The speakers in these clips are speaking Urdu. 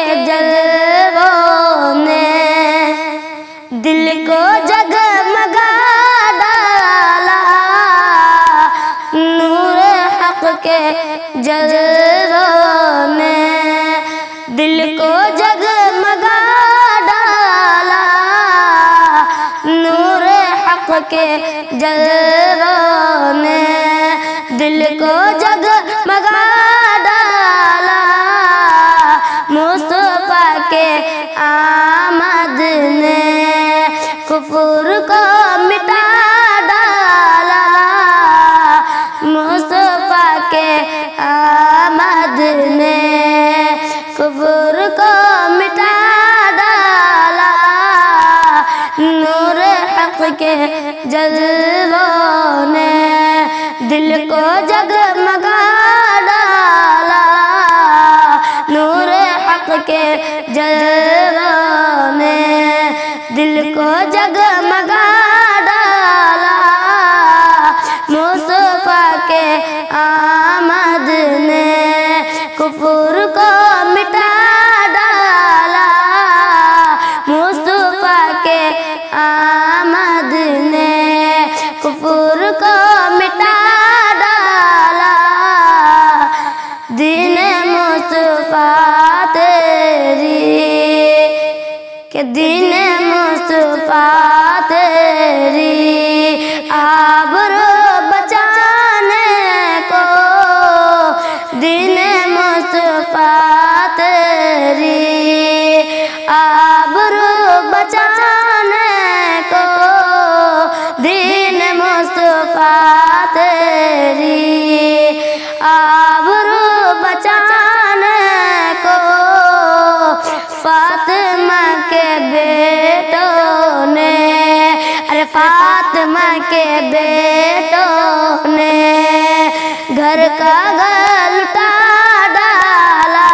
جلووں نے دل کو جگمگا ڈالا، نور حق کے جلووں نے دل کو جگمگا ڈالا، نور حق کے جلووں نے دل کو جگمگا ڈالا، مصطفیٰ کے آمد نے کفر کو مٹا ڈالا، مصطفیٰ کے آمد نے کفر کو مٹا ڈالا، نور حق کے جلووں نے دل کو جگمگا ڈالا، نور حق کے جلووں نے دل کو جگمگا ڈالا، مصطفیٰ کے آمد نے کفر کو مٹا ڈالا، مصطفیٰ کے آمد نے کفر کو مٹا ڈالا، دین مصطفیٰ تیری کہ دین مصطفیٰ تیری آبرو بچانے کو، دین مصطفیٰ تیری آبرو بچانے کو، دین مصطفیٰ تیری آبرو بچانے کو، فاطمہ کے بیٹوں نے فاطمہ کے بیٹوں نے گھر کا گل اٹھا ڈالا،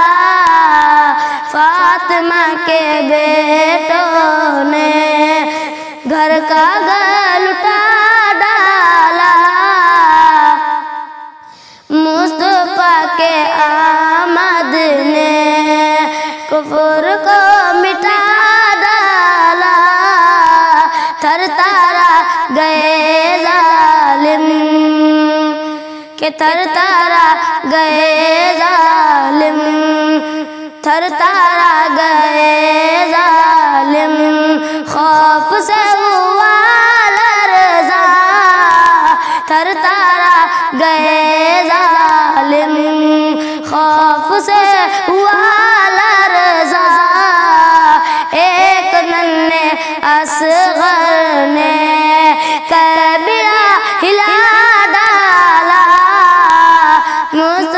فاطمہ کے بیٹوں نے گھر کا گل اٹھا ڈالا، مصطفیٰ کے آمد نے کفر کو مٹا ڈالا، تھر تھرا گئے ظالم کہ تھر تھرا گئے ظالم، تھر تھرا گئے ظالم، خوف سے ہوا لرزا، تھر تھرا گئے ظالم، خوف سے ہوا لرزا، ایک ننھے اصغر نے کبیرہ ہلا ڈالا،